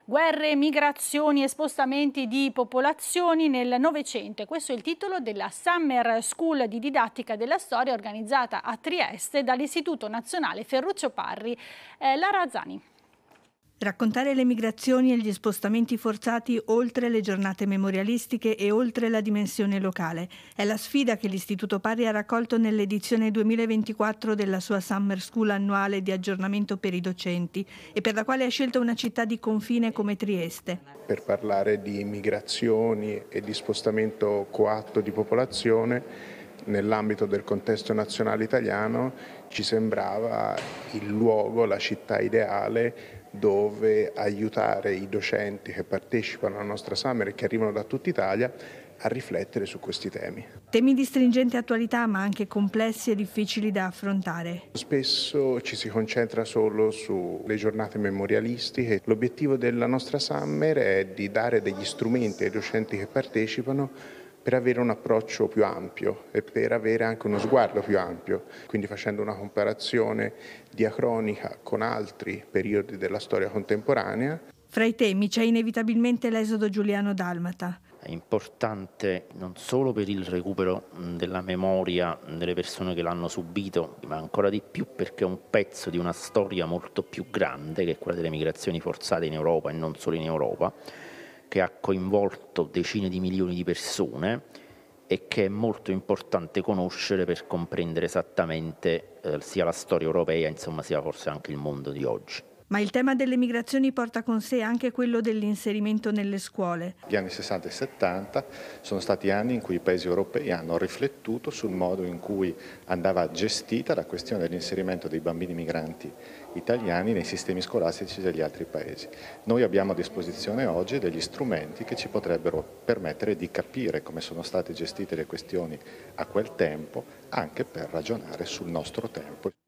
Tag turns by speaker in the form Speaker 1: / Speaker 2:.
Speaker 1: Guerre, migrazioni e spostamenti di popolazioni nel Novecento. Questo è il titolo della Summer School di didattica della storia organizzata a Trieste dall'Istituto Nazionale Ferruccio Parri. Lara Zani.
Speaker 2: Raccontare le migrazioni e gli spostamenti forzati oltre le giornate memorialistiche e oltre la dimensione locale. È la sfida che l'Istituto Parri ha raccolto nell'edizione 2024 della sua Summer School annuale di aggiornamento per i docenti e per la quale ha scelto una città di confine come Trieste.
Speaker 3: Per parlare di migrazioni e di spostamento coatto di popolazione, nell'ambito del contesto nazionale italiano ci sembrava il luogo, la città ideale dove aiutare i docenti che partecipano alla nostra Summer e che arrivano da tutta Italia a riflettere su questi temi.
Speaker 2: Temi di stringente attualità ma anche complessi e difficili da affrontare.
Speaker 3: Spesso ci si concentra solo sulle giornate memorialistiche. L'obiettivo della nostra Summer è di dare degli strumenti ai docenti che partecipano per avere un approccio più ampio e per avere anche uno sguardo più ampio, quindi facendo una comparazione diacronica con altri periodi della storia contemporanea.
Speaker 2: Fra i temi c'è inevitabilmente l'esodo giuliano-dalmata.
Speaker 4: È importante non solo per il recupero della memoria delle persone che l'hanno subito, ma ancora di più perché è un pezzo di una storia molto più grande, che è quella delle migrazioni forzate in Europa e non solo in Europa, che ha coinvolto decine di milioni di persone e che è molto importante conoscere per comprendere esattamente sia la storia europea, insomma, sia forse anche il mondo di oggi.
Speaker 2: Ma il tema delle migrazioni porta con sé anche quello dell'inserimento nelle scuole.
Speaker 5: Gli anni 60 e 70 sono stati anni in cui i paesi europei hanno riflettuto sul modo in cui andava gestita la questione dell'inserimento dei bambini migranti italiani nei sistemi scolastici degli altri paesi. Noi abbiamo a disposizione oggi degli strumenti che ci potrebbero permettere di capire come sono state gestite le questioni a quel tempo, anche per ragionare sul nostro tempo.